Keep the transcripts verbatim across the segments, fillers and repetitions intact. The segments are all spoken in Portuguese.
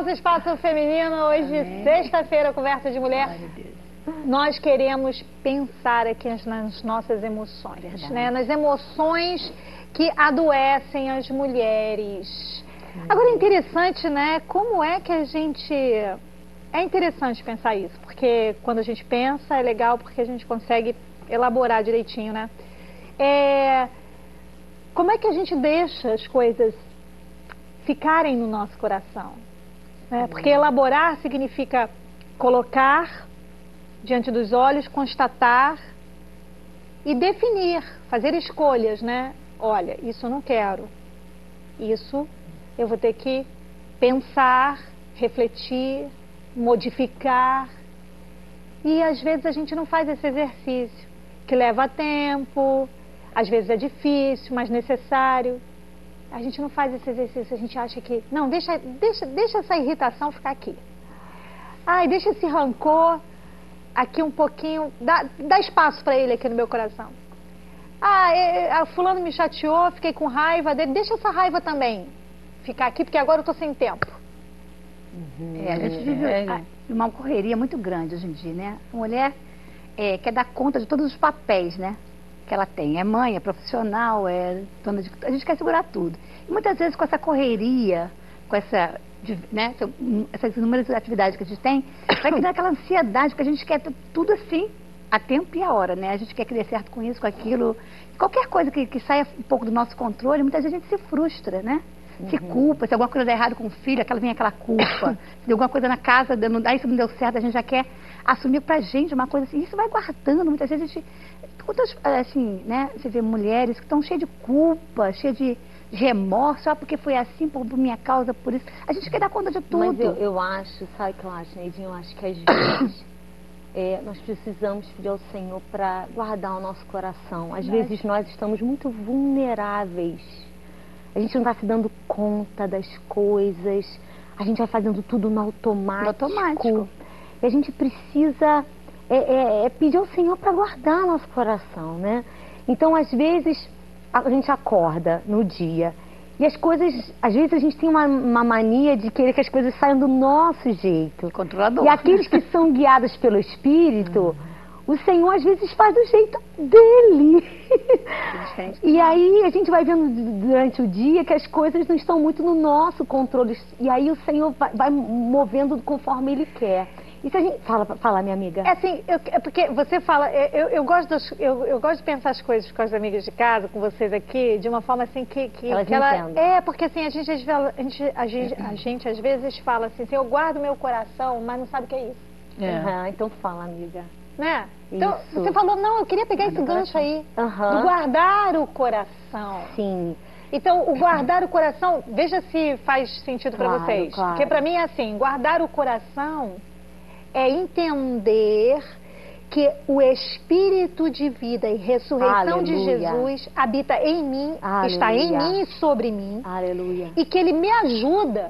nosso Espaço Feminino, hoje, sexta-feira, Conversa de Mulher. Nós queremos pensar aqui nas nossas emoções, né? Nas emoções que adoecem as mulheres. Agora é interessante, né? Como é que a gente... É interessante pensar isso, porque quando a gente pensa é legal porque a gente consegue elaborar direitinho, né? É... Como é que a gente deixa as coisas ficarem no nosso coração? Né? Porque elaborar significa colocar diante dos olhos, constatar e definir, fazer escolhas, né? Olha, isso eu não quero. Isso eu vou ter que pensar, refletir, modificar. E às vezes a gente não faz esse exercício, que leva tempo, às vezes é difícil, mas necessário. A gente não faz esse exercício, a gente acha que... Não, deixa, deixa, deixa essa irritação ficar aqui. Ai, deixa esse rancor aqui um pouquinho, dá, dá espaço para ele aqui no meu coração. Ah, é, a fulano me chateou, fiquei com raiva dele, deixa essa raiva também ficar aqui, porque agora eu tô sem tempo. Uhum. É, a gente vive é. uma correria muito grande hoje em dia, né? A mulher é, quer dar conta de todos os papéis, né? Que ela tem, é mãe, é profissional, é dona de... A gente quer segurar tudo. E muitas vezes com essa correria, com essa, né, essas inúmeras atividades que a gente tem, vai criar aquela ansiedade, porque a gente quer tudo assim, a tempo e a hora, né? A gente quer que dê certo com isso, com aquilo. Qualquer coisa que, que saia um pouco do nosso controle, muitas vezes a gente se frustra, né? Uhum. Se culpa, se alguma coisa der errado com o filho, aquela vem aquela culpa. Se alguma coisa na casa, não dá, isso não deu certo, a gente já quer assumir pra gente uma coisa assim. Isso vai guardando, muitas vezes a gente... Quantas, assim, né, você vê mulheres que estão cheias de culpa, cheias de remorso, só porque foi assim, por, por minha causa, por isso. A gente quer dar conta de tudo. Mas eu, eu acho, sabe o que eu acho, Neidinho? Eu acho que às vezes é, nós precisamos pedir ao Senhor para guardar o nosso coração. Às Mas... vezes nós estamos muito vulneráveis. A gente não está se dando conta das coisas. A gente vai fazendo tudo no automático. No automático. E a gente precisa... É, é, é pedir ao Senhor para guardar nosso coração, né? Então, às vezes, a gente acorda no dia e as coisas, às vezes a gente tem uma, uma mania de querer que as coisas saiam do nosso jeito. Controlador. E aqueles que são guiados pelo Espírito, o Senhor às vezes faz do jeito dele. E aí a gente vai vendo durante o dia que as coisas não estão muito no nosso controle. E aí o Senhor vai, vai movendo conforme Ele quer. E se a gente... Fala, fala, minha amiga. É assim, eu, é porque você fala... Eu, eu, gosto dos, eu, eu gosto de pensar as coisas com as amigas de casa, com vocês aqui, de uma forma assim que... que, Elas que ela, entendem. É, porque assim, a gente, a, gente, a, gente, a gente às vezes fala assim, assim, eu guardo meu coração, mas não sabe o que é isso. É. Uhum, então fala, amiga. Né? Então, isso. Você falou, não, eu queria pegar esse gancho aí, uhum. do guardar o coração. Sim. Então, o guardar o coração, veja se faz sentido para claro, vocês. Claro. Porque para mim é assim, guardar o coração... é entender que o Espírito de vida e ressurreição Aleluia. De Jesus habita em mim, Aleluia. Está em mim e sobre mim. Aleluia. E que Ele me ajuda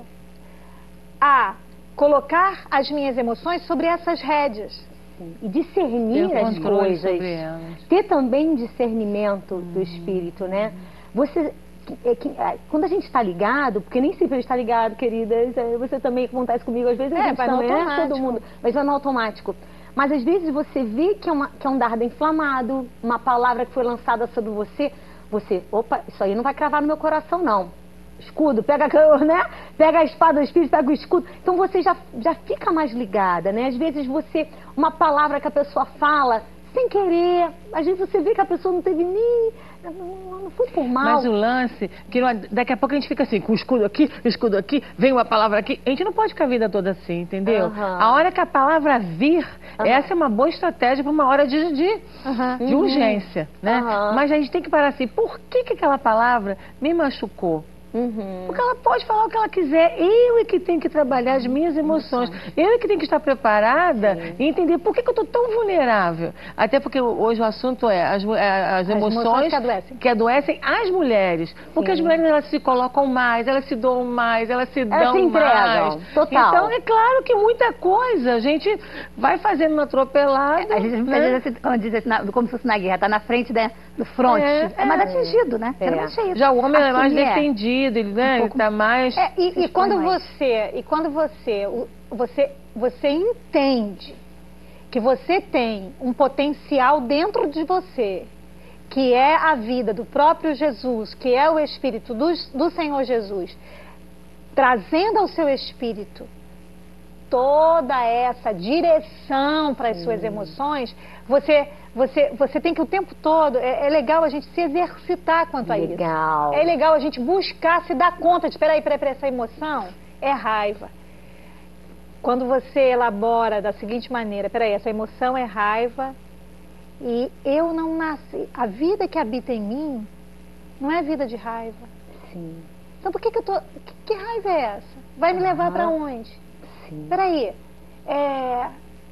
a colocar as minhas emoções sobre essas rédeas. Sim. E discernir as coisas. Ter também discernimento hum. do Espírito, né? Você... É que, é, quando a gente está ligado, porque nem sempre a gente está ligado, queridas, é, você também acontece comigo, às vezes a é, gente vai também, no é todo mundo, mas vai no automático. Mas às vezes você vê que é, uma, que é um dardo inflamado, uma palavra que foi lançada sobre você, você, opa, isso aí não vai cravar no meu coração não. Escudo, pega, né? Pega a espada do Espírito, pega o escudo. Então você já, já fica mais ligada, né? Às vezes você, uma palavra que a pessoa fala, sem querer, às vezes você vê que a pessoa não teve nem... Não, não foi por mal. Mas o lance, que não, daqui a pouco a gente fica assim, com o escudo aqui, o escudo aqui, vem uma palavra aqui. A gente não pode ficar a vida toda assim, entendeu? Uhum. A hora que a palavra vir, uhum. essa é uma boa estratégia para uma hora de, de, uhum. de urgência, né? Uhum. Mas a gente tem que parar assim, por que, que aquela palavra me machucou? Uhum. Porque ela pode falar o que ela quiser, eu é que tenho que trabalhar as minhas emoções, eu é que tenho que estar preparada Sim. e entender por que, que eu estou tão vulnerável. Até porque hoje o assunto é as, as, as emoções, emoções que, adoecem. que adoecem as mulheres. Porque Sim. as mulheres elas se colocam mais, elas se doam mais, elas se elas dão se mais. Total. Então é claro que muita coisa a gente vai fazendo no atropelado. A gente, né? às vezes, como, diz, como se fosse na guerra, está na frente, né, do front. É, é mais é. atingido, né? É. Já o homem é mais Assumir, defendido, ele, né? Um Ele pouco- tá mais... É, e, e quando mais. você, e quando você, o- você, você entende que você tem um potencial dentro de você, que é a vida do próprio Jesus, que é o Espírito do, do Senhor Jesus, trazendo ao seu espírito toda essa direção para as suas emoções, você, você, você tem que o tempo todo, é, é legal a gente se exercitar quanto a isso. Legal. É legal a gente buscar se dar conta de, peraí, peraí, peraí, essa emoção é raiva. Quando você elabora da seguinte maneira, peraí, essa emoção é raiva e eu não nasci, a vida que habita em mim não é vida de raiva. Sim. Então por que que eu tô, que, que raiva é essa? Vai me levar para onde? Sim. Peraí, é,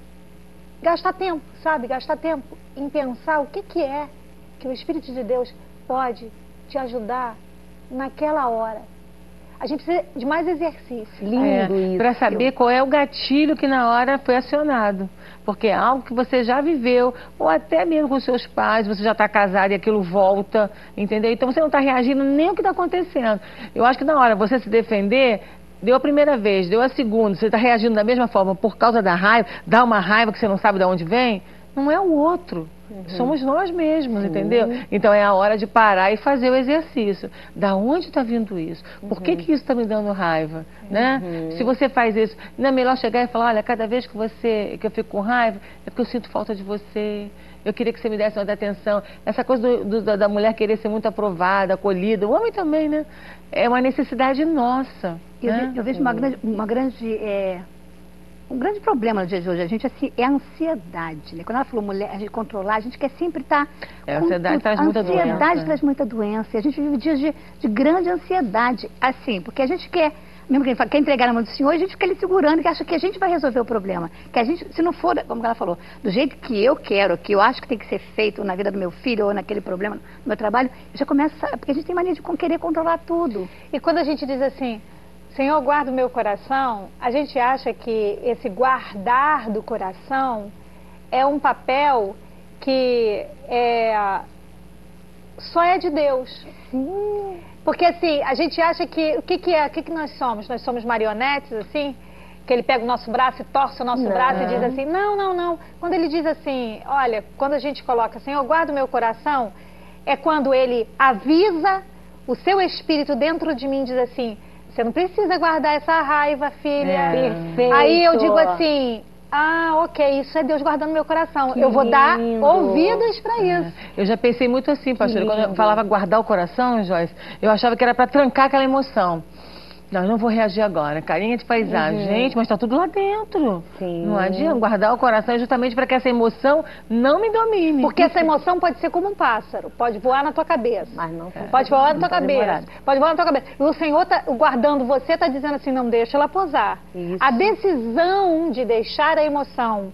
gastar tempo, sabe? Gastar tempo em pensar o que que é que o Espírito de Deus pode te ajudar naquela hora. A gente precisa de mais exercício. Lindo isso. Para saber qual é o gatilho que na hora foi acionado. Porque é algo que você já viveu, ou até mesmo com seus pais, você já está casado e aquilo volta, entendeu? Então você não está reagindo nem o que está acontecendo. Eu acho que na hora você se defender, deu a primeira vez, deu a segunda, você está reagindo da mesma forma por causa da raiva, dá uma raiva que você não sabe de onde vem, não é o outro. Uhum. Somos nós mesmos, entendeu? Então é a hora de parar e fazer o exercício. Da onde está vindo isso? Por uhum. que que isso está me dando raiva? Uhum. Né? Se você faz isso, não é melhor chegar e falar, olha, cada vez que, você, que eu fico com raiva, é porque eu sinto falta de você. Eu queria que você me desse mais atenção. Essa coisa do, do, da mulher querer ser muito aprovada, acolhida, o homem também, né? É uma necessidade nossa. Eu, né? eu vejo uma grande... Uma grande é... Um grande problema no dia de hoje, a gente, assim, é a ansiedade, né? Quando ela falou mulher, a gente controlar, a gente quer sempre estar... É, a ansiedade traz muita doença. A ansiedade traz muita doença. E a gente vive dias de, de grande ansiedade, assim, porque a gente quer... Mesmo que a gente fala, quer entregar na mão do Senhor, a gente fica ali segurando, que acha que a gente vai resolver o problema. Que a gente, se não for, como ela falou, do jeito que eu quero, que eu acho que tem que ser feito na vida do meu filho, ou naquele problema, no meu trabalho, eu já começo, a, porque a gente tem mania de querer controlar tudo. E quando a gente diz assim... Senhor, guarda o meu coração, a gente acha que esse guardar do coração é um papel que é, só é de Deus. Sim. Porque assim, a gente acha que, o que que é, o que que nós somos? Nós somos marionetes, assim, que ele pega o nosso braço e torce o nosso não. braço e diz assim, não, não, não. Quando ele diz assim, olha, quando a gente coloca, Senhor, guarda o meu coração, é quando ele avisa o seu espírito dentro de mim e diz assim, você não precisa guardar essa raiva, filha. É. Perfeito. Aí eu digo assim, ah, ok, isso é Deus guardando meu coração. Que eu vou dar lindo. ouvidos para isso. É. Eu já pensei muito assim, pastor. Quando eu falava guardar o coração, Joyce, eu achava que era para trancar aquela emoção. Não, eu não vou reagir agora. Carinha de paisagem. Uhum. Gente, mas está tudo lá dentro. Sim. Não adianta guardar o coração justamente para que essa emoção não me domine. Porque essa emoção pode ser como um pássaro. Pode voar na tua cabeça. Mas não é. Pode voar na tua cabeça. Demorado. Pode voar na tua cabeça. E o Senhor, tá, guardando você, está dizendo assim, não deixa ela pousar. Isso. A decisão de deixar a emoção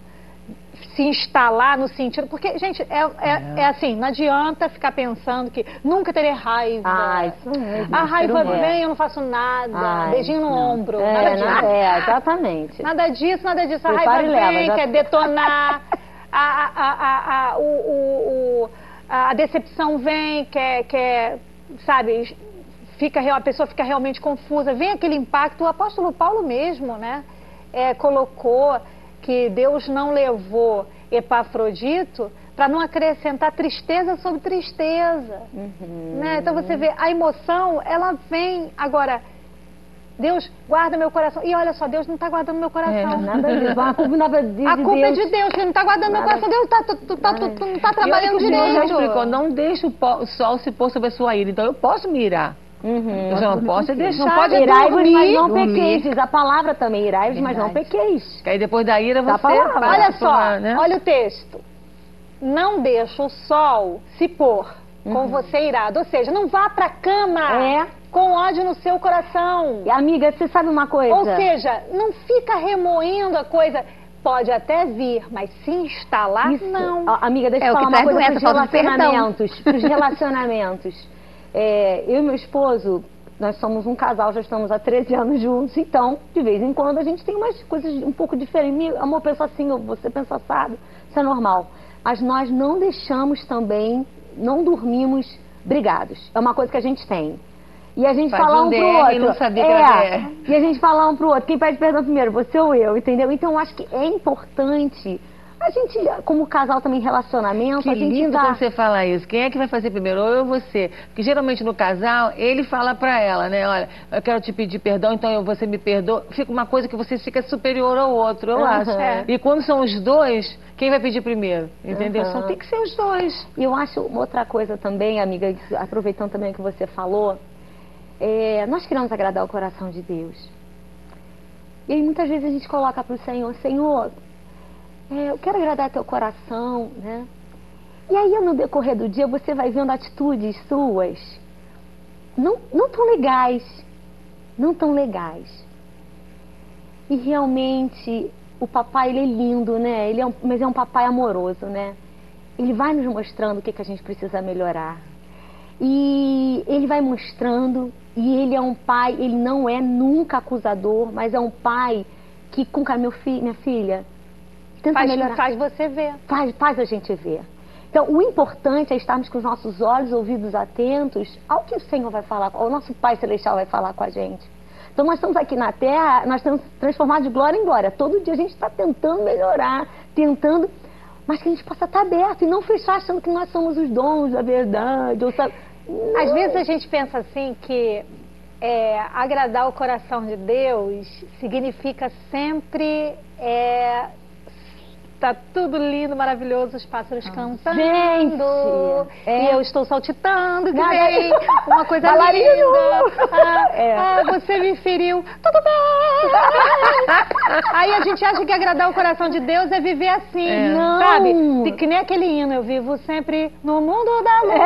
se instalar no sentido... Porque, gente, é, é, é assim, não adianta ficar pensando que nunca terei raiva. Ah, isso mesmo. A raiva vem, eu não faço nada. Ai, beijinho no não. ombro. É, nada disso. Não, é, exatamente. Nada disso, nada disso. A raiva vem, leva, já... quer detonar. a, a, a, a, o, o, o, a decepção vem, quer, quer sabe... Fica, a pessoa fica realmente confusa. Vem aquele impacto. O apóstolo Paulo mesmo, né? É, colocou... que Deus não levou Epafrodito para não acrescentar tristeza sobre tristeza. Uhum. Né? Então você vê, a emoção, ela vem. Agora, Deus guarda meu coração. E olha só, Deus não está guardando meu coração. É, nada disso. A culpa, nada de a culpa Deus. é de Deus, que não está guardando nada. meu coração. Deus tá, tu, tu, tá, tu, tu não está trabalhando direito. Deus explicou, não deixa o sol se pôr sobre a sua ira. Então eu posso me irar. Uhum. Eu já não posso deixar. Não pode irai-vos, mas não pequeis. Diz a palavra também, irai-vos, mas não pequeis. Que aí depois da ira você... Palavra, olha só, né? Olha o texto. Não deixa o sol se pôr uhum. com você irado. Ou seja, não vá pra cama é. com ódio no seu coração. E, amiga, você sabe uma coisa? Ou seja, não fica remoendo a coisa... Pode até vir, mas se instalar, Isso. não. Amiga, deixa eu é, falar uma coisa pros relacionamentos. Pros relacionamentos. É, eu e meu esposo, nós somos um casal, já estamos há treze anos juntos, então, de vez em quando, a gente tem umas coisas um pouco diferentes. Meu amor pensa assim, você pensa assado, isso é normal. Mas nós não deixamos também não dormimos brigados. É uma coisa que a gente tem. E a gente Faz fala um um D R pro outro. e não sabia que é, era D R. E a gente fala um pro outro. Quem pede perdão primeiro, você ou eu, entendeu? Então eu acho que é importante a gente, como casal também, relacionamento, Que a gente lindo tá... quando você fala isso. Quem é que vai fazer primeiro? Ou eu ou você? Porque geralmente no casal, ele fala pra ela, né? Olha, eu quero te pedir perdão, então eu, você me perdoa. Fica uma coisa que você fica superior ao outro, eu Uhum. acho. É. E quando são os dois, quem vai pedir primeiro? Entendeu? Uhum. Só tem que ser os dois. E eu acho outra coisa também, amiga, aproveitando também o que você falou, é, nós queremos agradar o coração de Deus. E aí muitas vezes a gente coloca pro Senhor, Senhor, é, eu quero agradar teu coração, né? E aí no decorrer do dia você vai vendo atitudes suas não, não tão legais, não tão legais. E realmente o papai, ele é lindo, né? Ele é um, mas é um papai amoroso, né? Ele vai nos mostrando o que, que a gente precisa melhorar. E ele vai mostrando, e ele é um pai, ele não é nunca acusador, mas é um pai que, com meu fi, minha filha, tenta faz, melhorar. Faz você ver. Faz, faz a gente ver. Então, o importante é estarmos com os nossos olhos, ouvidos atentos ao que o Senhor vai falar, ao nosso Pai Celestial vai falar com a gente. Então, nós estamos aqui na Terra, nós estamos transformados de glória em glória. Todo dia a gente está tentando melhorar, tentando, mas que a gente possa estar aberto e não fechar achando que nós somos os donos da verdade. Ou sabe... Às vezes a gente pensa assim que é, agradar o coração de Deus significa sempre... É, tá tudo lindo, maravilhoso, os pássaros ah, cantando. Gente, é. E eu estou saltitando, que Não, vem uma coisa Bailarino. linda. Ah, é. ah, você me feriu. Tudo bem. Aí a gente acha que agradar o coração de Deus é viver assim. É. Não. Sabe? Que nem aquele hino, eu vivo sempre no mundo da luz.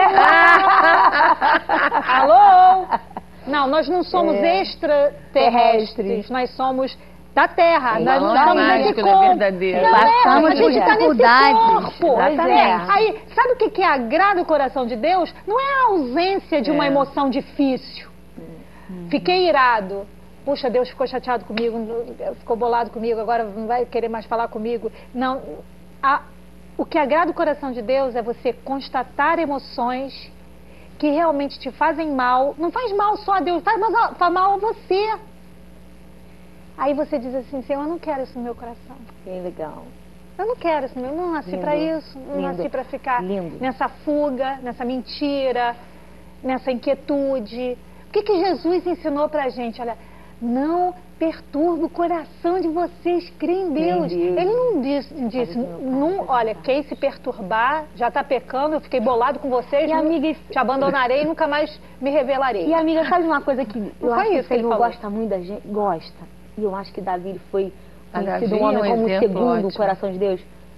É. Alô? Não, nós não somos é. extraterrestres, nós somos... da Terra, Sim, nós não estamos é nesse mágico, corpo. não é verdadeiro. Não Passamos é, a gente está nesse corpo. É. Aí, sabe o que, que agrada o coração de Deus? Não é a ausência de uma é. emoção difícil. Hum. Fiquei irado. Puxa, Deus ficou chateado comigo, ficou bolado comigo, agora não vai querer mais falar comigo. Não, a, o que agrada o coração de Deus é você constatar emoções que realmente te fazem mal. Não faz mal só a Deus, faz, mas, faz mal a você. Aí você diz assim, Senhor, eu não quero isso no meu coração. Que legal. Eu não quero isso, eu não nasci para isso, não Lindo. nasci para ficar Lindo. nessa fuga, nessa mentira, nessa inquietude. O que, que Jesus ensinou pra gente? Olha, não perturbe o coração de vocês, creem em Deus. Deus. Ele não disse, disse não, olha, quem se perturbar já está pecando, eu fiquei bolado com vocês, e não, amiga, te abandonarei e nunca mais me revelarei. E amiga, sabe uma coisa que eu não acho que o isso que ele Senhor falou. gosta muito da gente? Gosta. E eu acho que Davi foi Davi conhecido um homem é um como o exemplo segundo ótimo. o coração de Deus.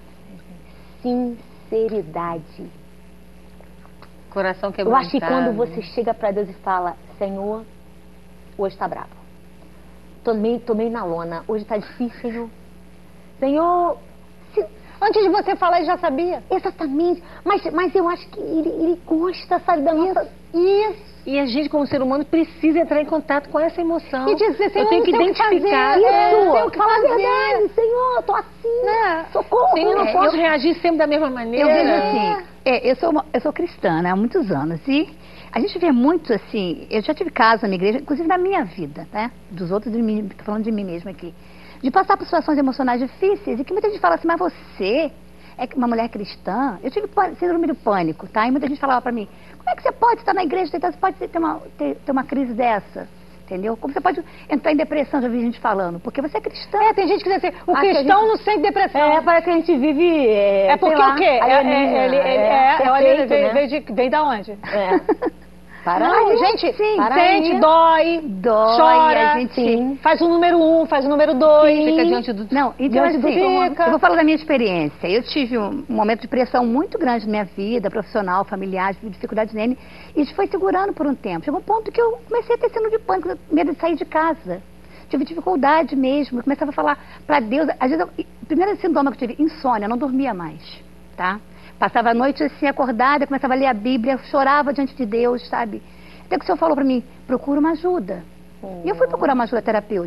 Sinceridade. Coração Eu quebrantado. acho que quando você chega para Deus e fala, Senhor, hoje está bravo. Tomei, tomei na lona. Hoje está difícil, Senhor. Senhor, se... antes de você falar, ele já sabia. Exatamente. Mas, mas eu acho que ele, ele gosta, sabe, da nossa... Isso. E a gente, como ser humano, precisa entrar em contato com essa emoção. E dizer, Senhor, eu tenho que não sei o que identificar. fazer. Isso, É, não sei o que fala a fazer. verdade. Senhor, eu tô assim, né? Socorro. Sim, eu não É, posso reagir sempre da mesma maneira. Eu vejo assim, é, eu, sou uma, eu sou cristã, né, há muitos anos, e a gente vê muito assim, eu já tive casos na minha igreja, inclusive na minha vida, né, dos outros, de mim, tô falando de mim mesma aqui, de passar por situações emocionais difíceis, e que muita gente fala assim, mas você é uma mulher cristã? Eu tive síndrome do pânico, tá, e muita gente falava pra mim, como é que você pode estar na igreja, você pode ter uma, ter, ter uma crise dessa? Entendeu? Como você pode entrar em depressão, já vi gente falando, porque você é cristã. É, tem gente que diz assim, o Acho que cristão a gente- não sente depressão. É, parece que a gente vive... É, É porque sei lá, o quê? É, é, alienígena, ele, ele, é, é, é, olha, ele perfeito, veio, né? veio, de, veio da onde? É. Para Não, aí, gente, sim, para sente, aí. dói, Dói, chora, a gente- sim. Faz o número um, faz o número dois. Fica diante do... Não, então Diante do assim, fica. eu vou falar da minha experiência. Eu tive um, um momento de pressão muito grande na minha vida, profissional, familiar, tive dificuldades nele, e isso foi segurando por um tempo. Chegou um ponto que eu comecei a ter síndrome de pânico, medo de sair de casa. Tive dificuldade mesmo, eu começava a falar para Deus, às vezes, eu, primeiro sintoma que eu tive, insônia, eu não dormia mais, tá? Passava a noite assim, acordada, começava a ler a Bíblia, chorava diante de Deus, sabe? Até que o Senhor falou para mim, procura uma ajuda. E eu fui procurar uma ajuda terapêutica.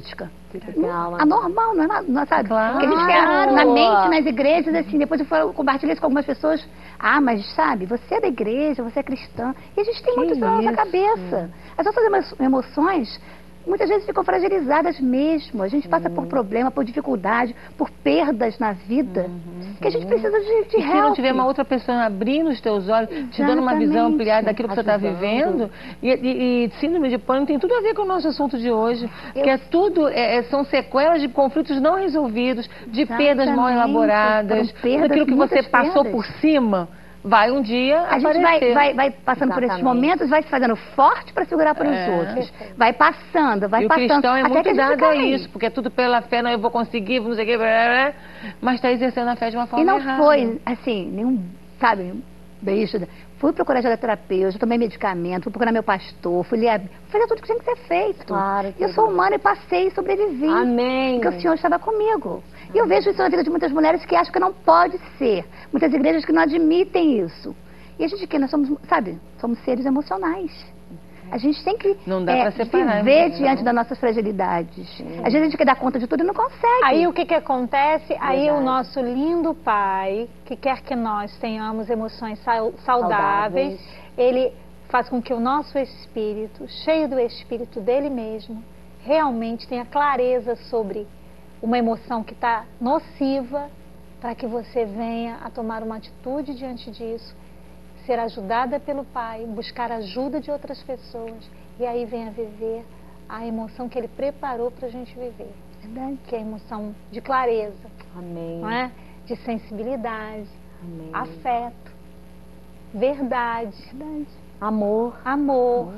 Calma. Anormal, não é nada, não, sabe? Claro. Porque a gente quer, na mente, nas igrejas, assim, depois eu falo, compartilho isso com algumas pessoas. Ah, mas sabe, você é da igreja, você é cristã. E a gente tem Que muito isso na nossa isso? cabeça. As nossas emo- emoções, muitas vezes ficam fragilizadas mesmo. A gente passa por problema, por dificuldade, por perdas na vida, Uhum, que a gente precisa de, de E se não help. tiver uma outra pessoa abrindo os teus olhos, te dando uma visão Exatamente. ampliada daquilo que você está Ajudando. vivendo, e, e- e síndrome de pânico tem tudo a ver com o nosso assunto de hoje, que é tudo, é, é- são sequelas de conflitos não resolvidos, de perdas mal Exatamente. elaboradas, Foram perdas, tudo aquilo que você muitas passou perdas. por cima, vai um dia A gente aparecer. vai, vai, vai passando por esses Exatamente. momentos, vai se fazendo forte para segurar para os É. outros. Vai passando, vai E o passando. cristão é até muito que a gente dado a cai. isso, porque é tudo pela fé, não, eu vou conseguir, não sei o quê, blá, blá, blá, mas está exercendo a fé de uma forma E não errada. foi, assim, nenhum, sabe, beijo. Fui procurar ajuda terapeuta, tomei medicamento, fui procurar meu pastor, fui ler a Bíblia, fui fazer tudo que tinha que ser feito. Claro, E eu querida. sou humana e passei e sobrevivi. Amém. Porque o Senhor estava comigo. E eu vejo isso na vida de muitas mulheres que acham que não pode ser. Muitas igrejas que não admitem isso. E a gente que nós somos, sabe, somos seres emocionais. A gente tem que Não dá é, pra separar, viver não. diante das nossas fragilidades. Às vezes a gente quer dar conta de tudo e não consegue. Aí o que que acontece? Aí o Verdade. nosso lindo pai, que quer que nós tenhamos emoções sau- saudáveis, Saudáveis. ele faz com que o nosso espírito, cheio do espírito dele mesmo, realmente tenha clareza sobre uma emoção que está nociva, para que você venha a tomar uma atitude diante disso, ser ajudada pelo pai, buscar ajuda de outras pessoas, e aí venha viver a emoção que ele preparou para a gente viver. Verdade. Que é a emoção de clareza, Amém. não é? De sensibilidade, Amém. afeto, verdade, Amor. amor.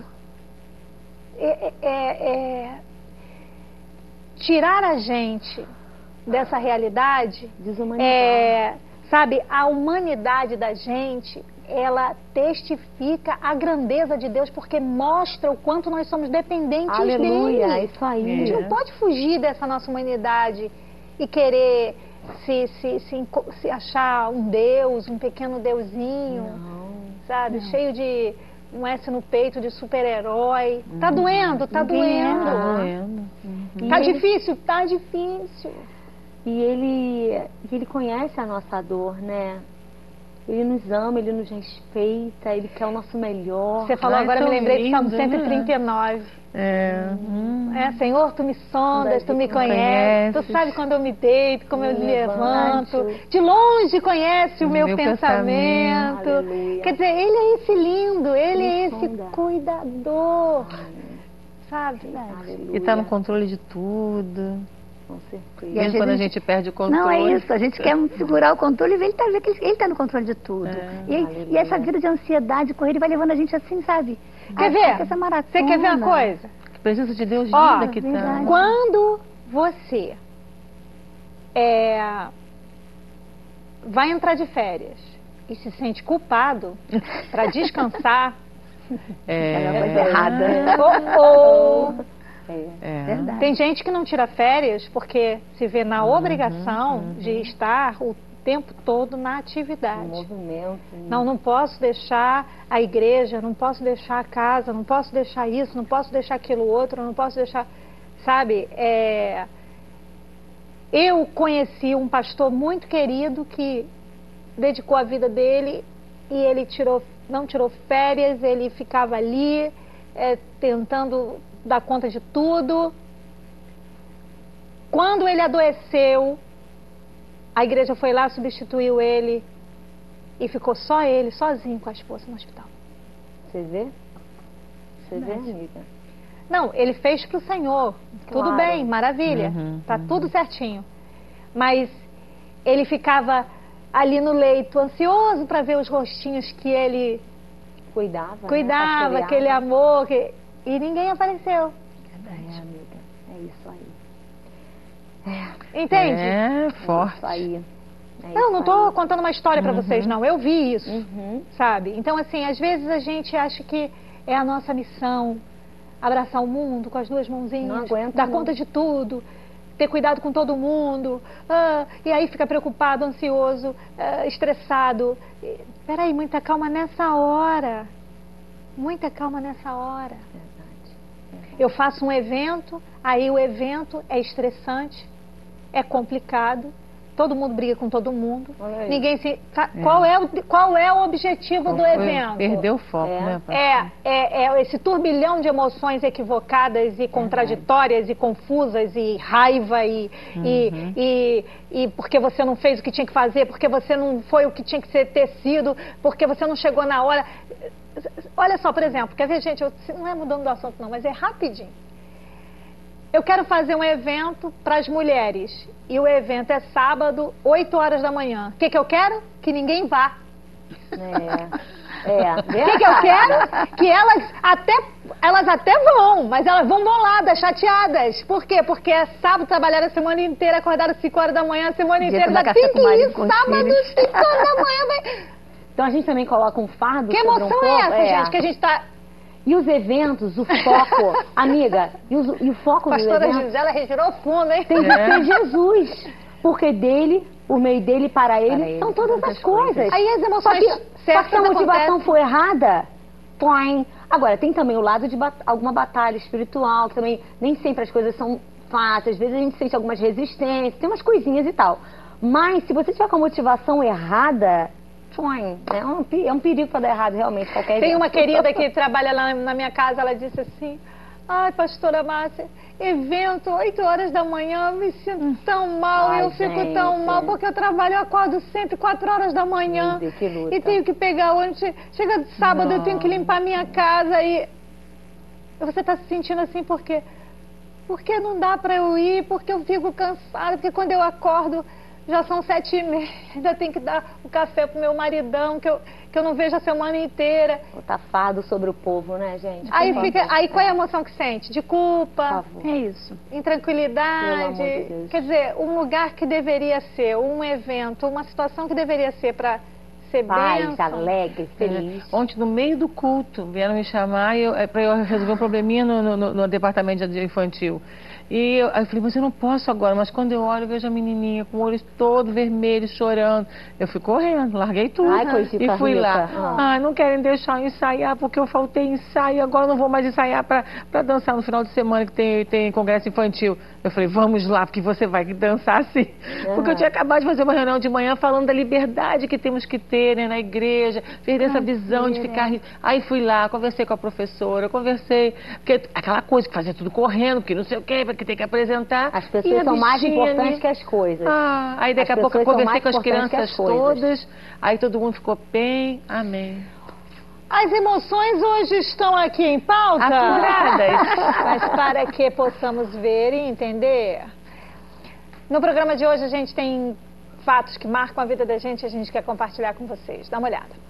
É, é- é- tirar a gente dessa realidade, Desumanizar. é, sabe, a humanidade da gente, ela testifica a grandeza de Deus, porque mostra o quanto nós somos dependentes Aleluia, dele. isso aí. A gente não pode fugir dessa nossa humanidade e querer se, se, se, enco- se achar um Deus, um pequeno deusinho, Não. sabe? Cheio de um S no peito de super-herói. Tá doendo, tá Ninguém é. doendo. Tá doendo. E Tá ele- difícil, tá difícil. E ele, e ele conhece a nossa dor, né? Ele nos ama, ele nos respeita, ele quer o nosso melhor. Você falou Ai, agora, eu me tão lembrei de Salmo lindo, né? cento e trinta e nove. É. Hum. É, Senhor, tu me sondas, tu me conheces, tu conheces. sabe quando eu me deito, como eu me Me levanto. levanto. De longe conhece o O meu, meu pensamento. pensamento. Aleluia. Quer dizer, ele é esse lindo, ele Me é esse sonda. cuidador, sabe? Aleluia. E tá no controle de tudo. Com certeza. E às Mesmo quando a vezes a gente perde o controle. Não, é isso. A gente quer segurar o controle e ver ele tá, ver que ele está no controle de tudo. É, e, aí- aleluia. e essa vida de ansiedade, correr, ele vai levando a gente assim, sabe? Quer Ah, ver? essa maratona. Você quer ver uma coisa? Que presença de Deus Ó, linda que tá. verdade. Quando você é, vai entrar de férias e se sente culpado para descansar, É, É uma coisa errada. oh, oh. É. É. Verdade. Tem gente que não tira férias porque se vê na obrigação de estar o tempo todo na Um atividade. movimento. Não, não posso deixar a igreja, não posso deixar a casa, não posso deixar isso, não posso deixar aquilo outro, não posso deixar, sabe? É... Eu conheci um pastor muito querido que dedicou a vida dele e ele tirou, não tirou férias, ele ficava ali é, tentando dar conta de tudo. Quando ele adoeceu, a igreja foi lá, substituiu ele e ficou só ele, sozinho com a esposa no hospital. Você vê? Você vê, amiga? Não, ele fez para o Senhor. Tudo Claro. bem, maravilha. Uhum, Tá tudo certinho. Mas ele ficava ali no leito, ansioso para ver os rostinhos que ele Cuidava. cuidava, né? que ele amou. Que... E ninguém apareceu. É, amiga. É isso aí. Entende? É É forte. isso aí. É Não, isso não estou aí. contando uma história para vocês, não. Eu vi isso. Uhum. Sabe? Então, assim, às vezes a gente acha que é a nossa missão abraçar o mundo com as duas mãozinhas, Não aguenta, dar não. conta de tudo, ter cuidado com todo mundo, ah, e aí fica preocupado, ansioso, ah, estressado. E, peraí, muita calma nessa hora. Muita calma nessa hora. Verdade. Eu faço um evento, aí o evento é estressante, é complicado, todo mundo briga com todo mundo. Ninguém se... É. Qual, é o, qual é o objetivo qual do foi? evento? Perdeu o foco, é. né, é, é, é esse turbilhão de emoções equivocadas e contraditórias é. e confusas e raiva e, uhum. e, e, e porque você não fez o que tinha que fazer, porque você não foi o que tinha que ser, ter sido, porque você não chegou na hora. Olha só, por exemplo, quer ver, gente, eu, não é mudando do assunto não, mas é rapidinho. Eu quero fazer um evento para as mulheres e o evento é sábado, oito horas da manhã. O que, que eu quero? Que ninguém vá. É, é. O que, que eu quero? Que elas até, elas até vão, mas elas vão boladas, chateadas. Por quê? Porque é sábado, trabalharam a semana inteira, acordaram cinco horas da manhã, a semana inteira, ainda tem que ir sábado, cinco horas da manhã. Vai... Então a gente também coloca um fardo que sobre um emoção corpo. é essa, é. gente, que a gente tá... E os eventos, o foco, amiga, e, os, e o foco dos eventos... Pastora Gisela respirou fundo, hein? Tem que é. ser Jesus, porque dele, por meio dele, para ele, para ele são todas as coisas. coisas. Aí as emoções só que, só que se a motivação acontece. for errada, põe. Agora, tem também o lado de bat alguma batalha espiritual, que também nem sempre as coisas são fáceis, às vezes a gente sente algumas resistências, tem umas coisinhas e tal. Mas se você tiver com a motivação errada... É um, é um perigo para dar errado, realmente, qualquer Tem evento. uma querida que trabalha lá na minha casa, ela disse assim, ai, pastora Márcia, evento, oito horas da manhã, eu me sinto tão mal, ai, eu fico gente. tão mal, porque eu trabalho, eu acordo sempre quatro horas da manhã, Deus, que luta. e tenho que pegar ônibus, chega de sábado, Não. eu tenho que limpar minha casa, e você está se sentindo assim por quê? Porque não dá para eu ir, porque eu fico cansada, porque quando eu acordo... Já são sete e meia, ainda tem que dar o café pro meu maridão, que eu, que eu não vejo a semana inteira. Tá fardo sobre o povo, né, gente? Aí, fica, aí qual é a emoção que sente? De culpa, é isso. Intranquilidade. De Quer dizer, um lugar que deveria ser, um evento, uma situação que deveria ser para ser Paz, bênção. alegre, feliz. É. Ontem, no meio do culto, vieram me chamar para eu resolver um probleminha no, no, no departamento de infantil. E eu, eu falei, mas eu não posso agora. Mas quando eu olho, eu vejo a menininha com o olho todo vermelho, chorando. Eu fui correndo, larguei tudo. Ai, e fui rica. lá. Ah. Ai, não querem deixar eu ensaiar porque eu faltei ensaio. Agora eu não vou mais ensaiar para dançar no final de semana que tem, tem congresso infantil. Eu falei, vamos lá, porque você vai dançar sim. Uhum. Porque eu tinha acabado de fazer uma reunião de manhã falando da liberdade que temos que ter, né, na igreja. Perder essa visão de ficar... Aí fui lá, conversei com a professora, conversei... Porque aquela coisa que fazia tudo correndo, porque não sei o quê, que tem que apresentar. As pessoas são mais importantes ali. que as coisas. Ah, aí daqui as a pouco eu conversei com as crianças todas, aí todo mundo ficou bem, amém. As emoções hoje estão aqui em pauta? Apuradas. Mas para que possamos ver e entender. No programa de hoje a gente tem fatos que marcam a vida da gente e a gente quer compartilhar com vocês. Dá uma olhada.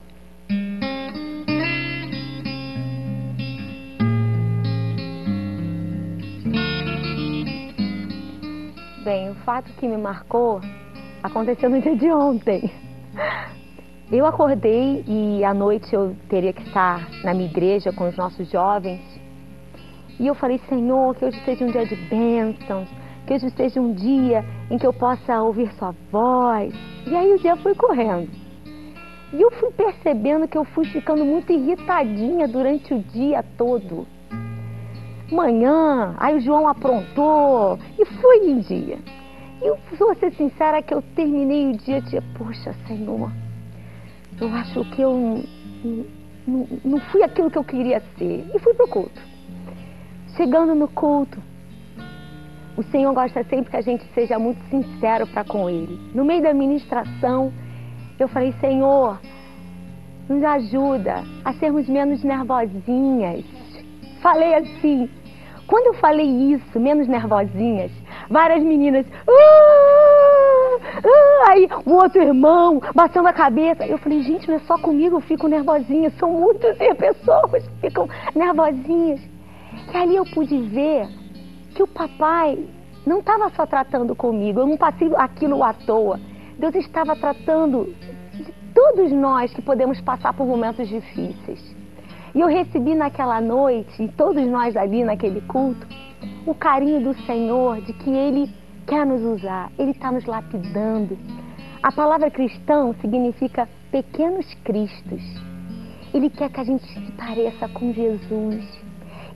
Bem, o fato que me marcou aconteceu no dia de ontem. Eu acordei e à noite eu teria que estar na minha igreja com os nossos jovens. E eu falei, Senhor, que hoje seja um dia de bênçãos, que hoje seja um dia em que eu possa ouvir sua voz. E aí o dia foi correndo. E eu fui percebendo que eu fui ficando muito irritadinha durante o dia todo. Manhã, aí o João aprontou e foi um dia. E eu vou ser sincera que eu terminei o dia de, poxa, Senhor, eu acho que eu não, não, não fui aquilo que eu queria ser. E fui pro culto. Chegando no culto, o Senhor gosta sempre que a gente seja muito sincero para com Ele. No meio da ministração, eu falei, Senhor, nos ajuda a sermos menos nervosinhas. Falei assim. Quando eu falei isso, menos nervosinhas, várias meninas, ah, ah, aí o outro irmão batendo a cabeça. Eu falei, gente, não é só comigo, eu fico nervosinha, são muitas pessoas que ficam nervosinhas. E ali eu pude ver que o papai não estava só tratando comigo, eu não passei aquilo à toa. Deus estava tratando de todos nós que podemos passar por momentos difíceis. E eu recebi naquela noite, e todos nós ali naquele culto, o carinho do Senhor, de que Ele quer nos usar, Ele está nos lapidando. A palavra cristão significa pequenos cristos. Ele quer que a gente se pareça com Jesus.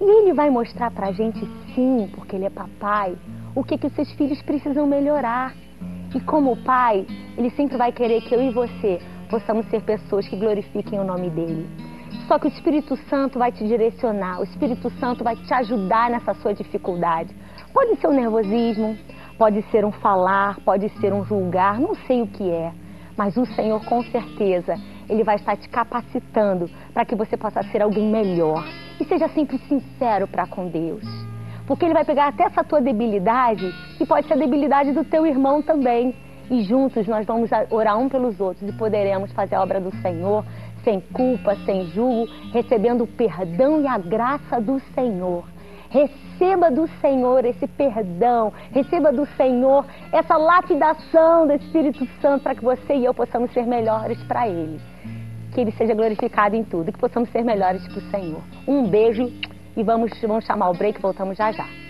E Ele vai mostrar pra gente, sim, porque Ele é papai, o que, que os seus filhos precisam melhorar. E como pai, Ele sempre vai querer que eu e você possamos ser pessoas que glorifiquem o nome dEle. Só que o Espírito Santo vai te direcionar, o Espírito Santo vai te ajudar nessa sua dificuldade. Pode ser um nervosismo, pode ser um falar, pode ser um julgar, não sei o que é. Mas o Senhor, com certeza, Ele vai estar te capacitando para que você possa ser alguém melhor. E seja sempre sincero para com Deus. Porque Ele vai pegar até essa tua debilidade, que pode ser a debilidade do teu irmão também. E juntos nós vamos orar um pelos outros e poderemos fazer a obra do Senhor sem culpa, sem julgo, recebendo o perdão e a graça do Senhor. Receba do Senhor esse perdão, receba do Senhor essa lapidação do Espírito Santo para que você e eu possamos ser melhores para Ele. Que Ele seja glorificado em tudo, que possamos ser melhores para o Senhor. Um beijo e vamos, vamos chamar o break, voltamos já já.